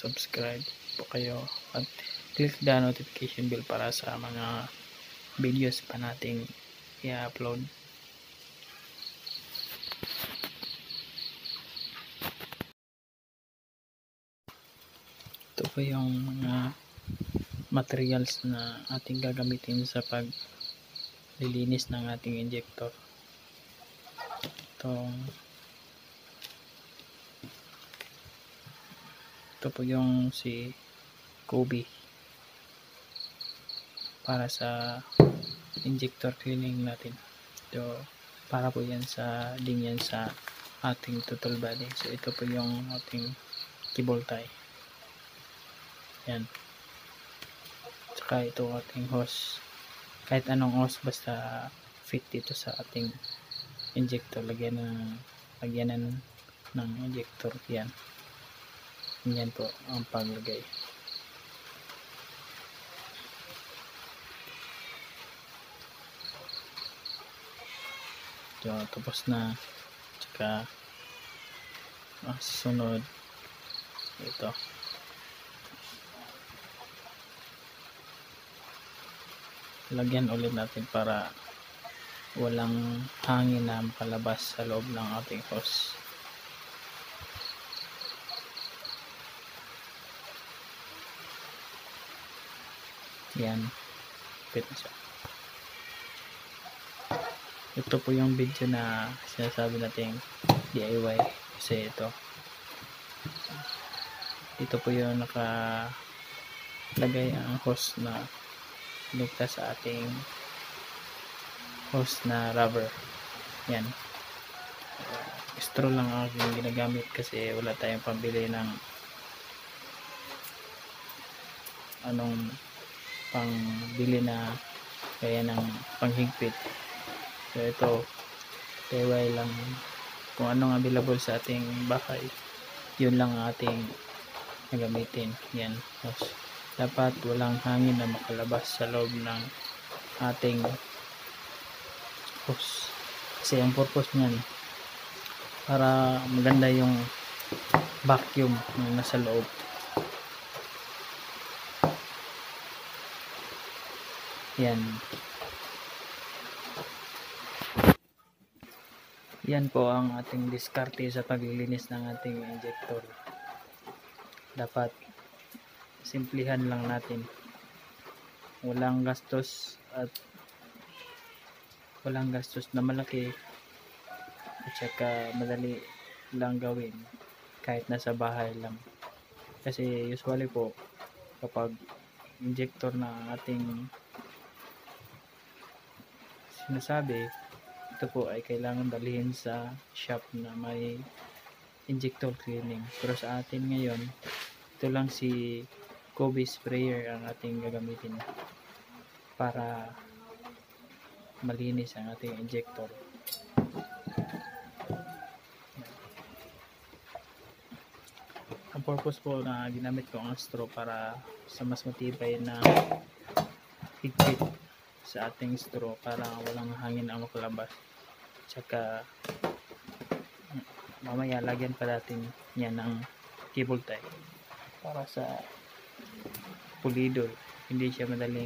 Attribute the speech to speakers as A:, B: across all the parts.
A: mag-subscribe po kayo at click the notification bell para sa mga videos pa nating i-upload. Ito po yung mga materials na ating gagamitin sa paglilinis ng ating injector. Ito po yung si Kobe para sa injector cleaning natin. Ito para po yan sa ating total body. So ito po yung ating cable tie. Yan. Tsaka ito ating hose. Kahit anong hose basta fit dito sa ating injector. Lagyanan ng injector. Yan. Yan po ang paglagay. So, tapos na. Tsaka sunod ito. Lagyan ulit natin para walang hangin na makalabas sa loob ng ating hose. Yan, fit na siya. Ito po yung video na sinasabi nating DIY kasi ito po yung nakalagay ang hose na ligtas sa ating hose na rubber. Yan. Straw lang ang aking ginagamit kasi wala tayong pambili ng pangbili na kaya ng panghigpit. So ito DIY lang, kung anong available sa ating bahay yun lang ang ating gagamitin. Yan, hose. Dapat walang hangin na makalabas sa loob ng ating hose kasi ang purpose niyan para maganda yung vacuum na nasa loob. Yan. Yan po ang ating diskarte sa paglilinis ng ating injector. Dapat simplihan lang natin. Walang gastos na malaki at saka madali lang gawin kahit nasa bahay lang. Kasi usually po kapag injector na ating sinasabi, ito po ay kailangan dalhin sa shop na may injector cleaning. Pero sa atin ngayon, ito lang si Kobe sprayer ang ating gagamitin para malinis ang ating injector. Ang purpose po na ginamit ko ang straw para sa mas matibay na higpit sa ating straw para walang hangin ang makalabas. Tsaka mamaya lagyan pa natin yan ng cable tie para sa pulido, hindi siya madaling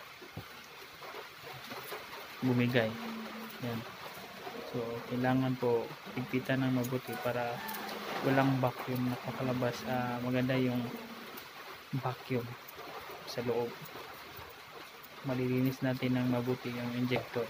A: bumigay. Yan. So kailangan po higpitan ng mabuti para walang vacuum na kakalabas. Maganda yung vacuum sa loob. Malilinis natin ng mabuti yung injector.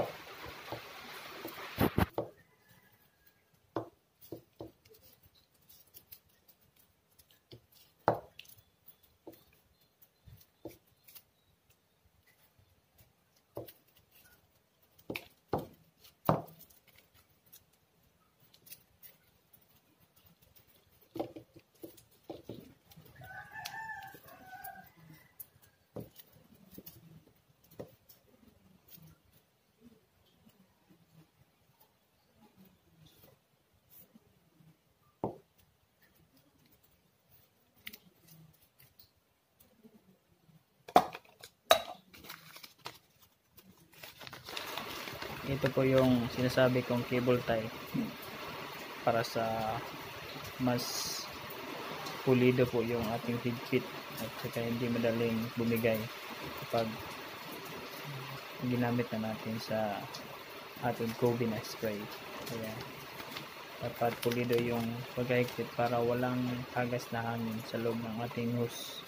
A: Ito po yung sinasabi kong cable tie para sa mas pulido po yung ating higpit at saka hindi madaling bumigay kapag ginamit na natin sa ating Kobe na spray. Kaya dapat pulido yung pagkahigpit para walang hagas na hangin sa loob ng ating hose.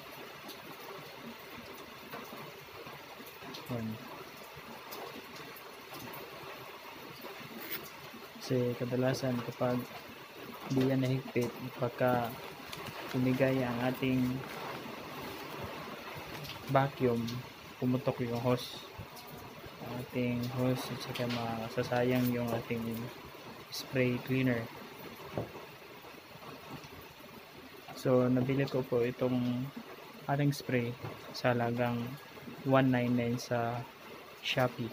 A: Yan. Kasi kadalasan kapag hindi yan nahigpit, baka tumigay ang ating vacuum, pumutok yung hose, at saka masasayang yung ating spray cleaner. So nabili ko po itong ating spray sa halagang 199 sa Shopee.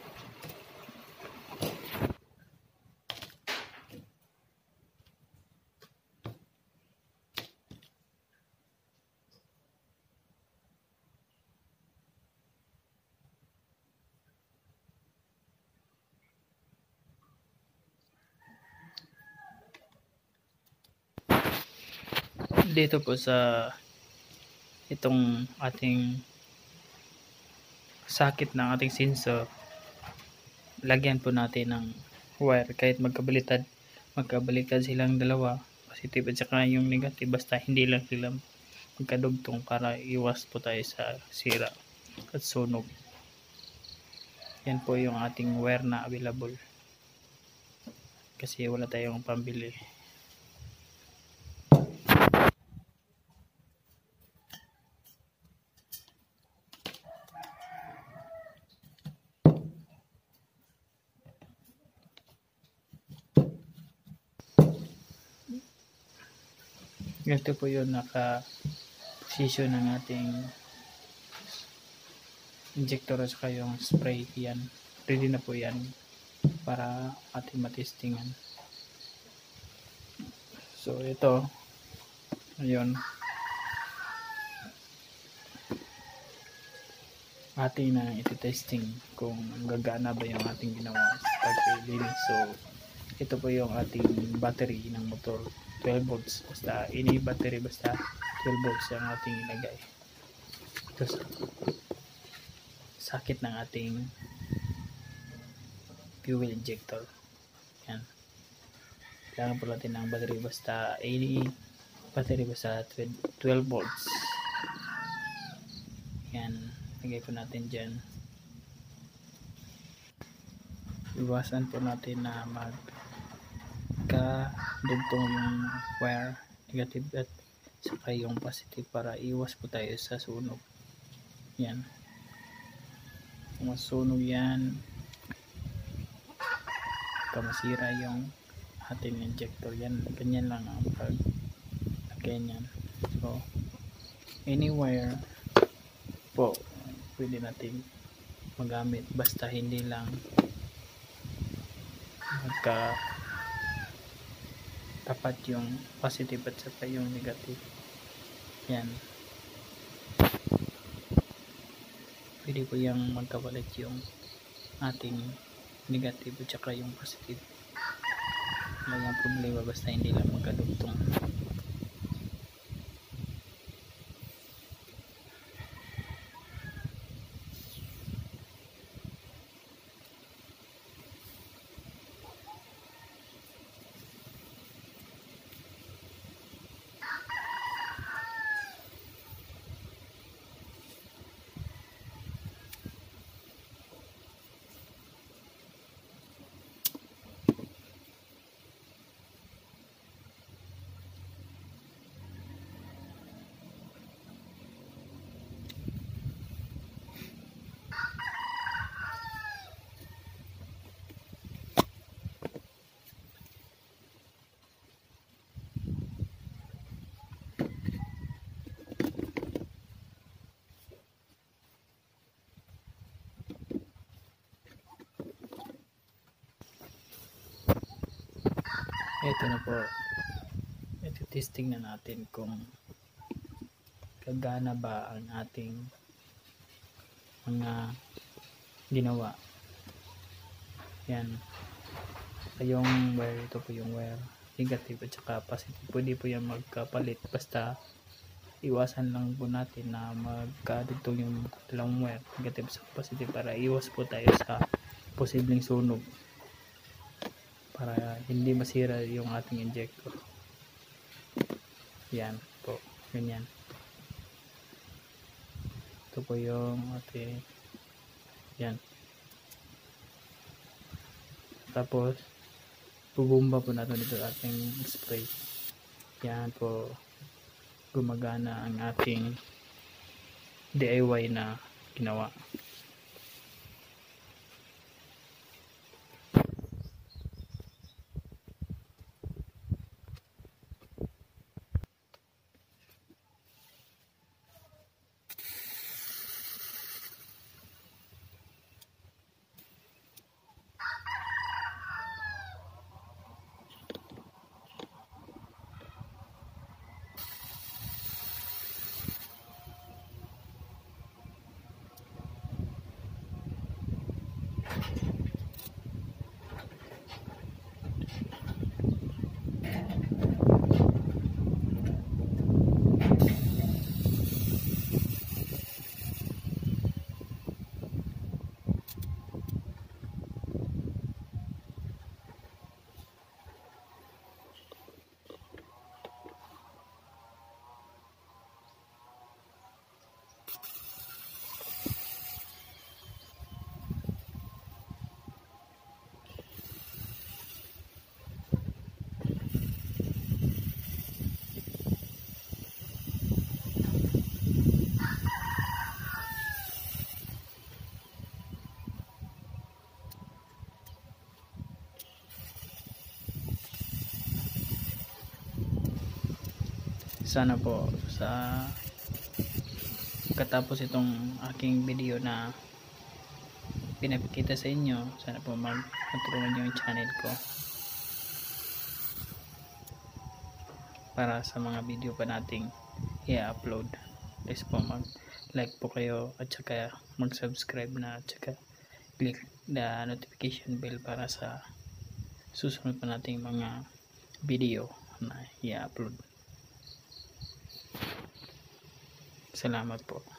A: Dito po sa itong ating sakit ng ating sensor, lagyan po natin ng wire kahit magkabaliktad silang dalawa, positive at saka yung negative, basta hindi lang sila magkadugtong para iwas po tayo sa sira at sunog. Yan po yung ating wire na available kasi wala tayong pambili. Ganito po yung naka-position ng ating injector at saka yung spray. Yan, ready na po yan para ating matestingan. So ito, ayun, ating na iti-testing kung gagana ba yung ating ginawa sa paglilinis. So ito po yung ating battery ng motor, 12 volts, basta any battery, basta 12 volts ang ating ilagay. Ito sakit ng ating fuel injector. Yan, kailangan po natin ng battery, basta any battery, basta 12 volts. Yan, lagay po natin dyan. Iwasan po natin na magkadugtong yung wire, negative at saka yung positive, para iwas po tayo sa sunog. Yan, kung masunog yan, kamasira yung ating injector. Yan, ganyan lang ang paglagay niyan. So any wire po pwede natin magamit, basta hindi lang magka tapat yung positive at saka yung negative. Yan, pwede po yung magkapalit yung ating negative at saka yung positive. Wala yung problema, basta hindi lang magkadugtong. Ito na po, ito testing na natin kung gagana ba ang ating mga ginawa. Yan, yung wire, ito po yung wire, negative at saka positive. Pwede po yan magkapalit, basta iwasan lang po natin na magkadugtong yung dalawang wire, negative sa positive, para iwas po tayo sa posibleng sunog, para hindi masira yung ating injector. Yan po, ganyan. Ito po yung ating, yan. Tapos bubumba po natin dito ating spray. Yan po, gumagana ang ating DIY na ginawa. Sana po sa katapos itong aking video na pinapakita sa inyo, sana po matulungan nyo yung channel ko para sa mga video pa nating i-upload. Please po mag like po kayo at saka mag subscribe na, at saka click the notification bell para sa susunod pa nating mga video na i-upload. Salamat po.